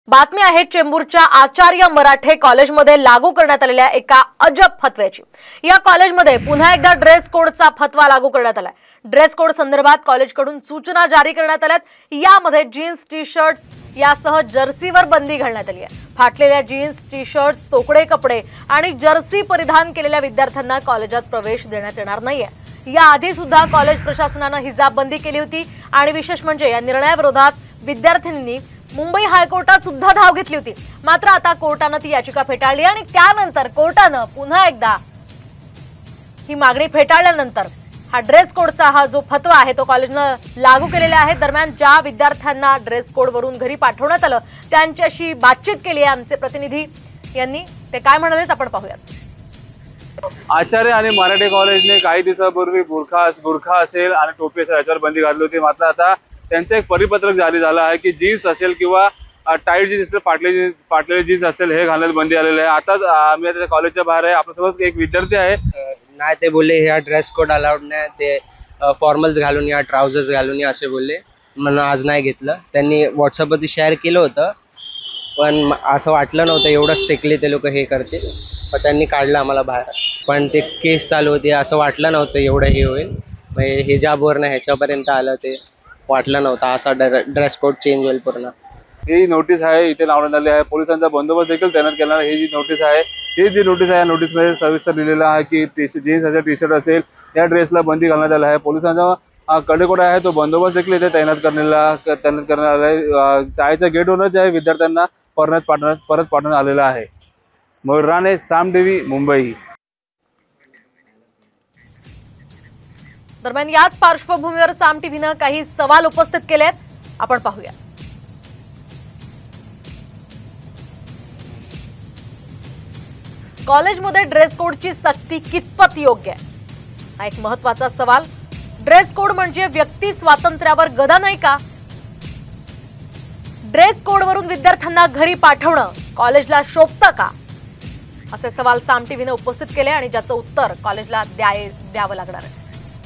बातमी आहे चेंबूरच्या आचार्य मराठे कॉलेजमध्ये लागू करण्यात आलेल्या एका अजब फतव्याची। या कॉलेजमध्ये पुन्हा एकदा ड्रेस कोडचा फतवा लागू करण्यात आलाय। ड्रेस कोड संदर्भात कॉलेजकडून सूचना जारी करण्यात आल्यात। यामध्ये जीन्स टी शर्ट्स यासह जर्सीवर बंदी घालण्यात आली आहे। फाटलेल्या जीन्स टी शर्ट्स, तोकडे कपडे आणि जर्सी परिधान केलेल्या विद्यार्थ्यांना कॉलेजात प्रवेश देण्यात येणार नाहीये। याआधी सुद्धा कॉलेज प्रशासनाने हिजाब बंदी केली होती आणि विशेष म्हणजे या निर्णयाविरोधात विद्यार्थ्यांनी मुंबई हायकोर्टात सुद्धा धाव घेतली होती। मात्र आता कोर्टाने ती याचिका फेटाळली आणि त्यानंतर कोर्टाने पुन्हा एकदा ही मागणी फेटाळल्यानंतर हा ड्रेस कोडचा हा जो फतवा आहे तो कॉलेजने लागू केलेला आहे। दरम्यान ज्या विद्यार्थ्यांना ड्रेस कोड वरून घरी पाठवण्यात आलं त्यांच्याशी बातचीत केली आहे आमचे प्रतिनिधी यांनी। ते काय म्हणाले आपण पाहूयात। आचार्य आणि मराठे कॉलेजने काही दिवसांपूर्वी बुरखा असेल आणि टोपी असेल याच्यावर बंदी घातली होती। मात्र आता त्यांचं एक परिपत्रक जारी झालं आहे की जीन्स असेल किंवा टाईट जीन्स असेल, फाटलेली जीन्स असेल हे घालण्यास बंदी आलेली आहे। आता आम्ही आता कॉलेजच्या बाहेर आहे। आपल्यासोबत एक विद्यार्थी आहे। नाही ते बोलले ह्या ड्रेस कोड अलाउड नाही, ते फॉर्मल्स घालून या, ट्राउझर्स घालून या असे बोलले। म्हणून आज नाही घेतलं। त्यांनी व्हॉट्सअपवरती शेअर केलं होतं पण असं वाटलं नव्हतं एवढं स्ट्रिक्टली ते लोक हे करतील, पण त्यांनी काढलं आम्हाला बाहेर। पण ते केस चालू होती, असं वाटलं नव्हतं एवढं हे होईल, म्हणजे हिजाबवर नाही ह्याच्यापर्यंत आलं ते वाटलं नव्हतं असा ड्रेस कोड चेंज होईल पूर्ण। ही नोटीस आहे इथे लावण्यात आली आहे। पोलिसांचा बंदोबस्त देखील तैनात केला आहे। ही जी नोटीस आहे या नोटीसमध्ये सविस्तर लिहिलेलं आहे की जीन्स असेल, टी शर्ट असेल या ड्रेसला बंदी घालण्यात आली आहे। पोलिसांचा कडेकोट आहे तो बंदोबस्त देखील इथे तैनात करण्यात आला आहे। शाळेच्या गेटवरूनच आहे विद्यार्थ्यांना परत पाठवण्यात आलेला आहे। मयूर राणे, साम टीव्ही, मुंबई। दरम्यान याच पार्श्वभूमीवर साम टीव्हीने काही सवाल उपस्थित केलेत, आपण पाहूया। कॉलेजमध्ये ड्रेस कोडची सक्ती कितपत योग्य आहे, हा एक महत्त्वाचा सवाल। ड्रेस कोड म्हणजे व्यक्ती स्वातंत्र्यावर गदा नाही का? ड्रेस कोडवरून विद्यार्थ्यांना घरी पाठवणं कॉलेजला शोभतं का, असे सवाल साम टीव्हीने उपस्थित केले आणि ज्याचं उत्तर कॉलेजला द्यावं लागणार आहे।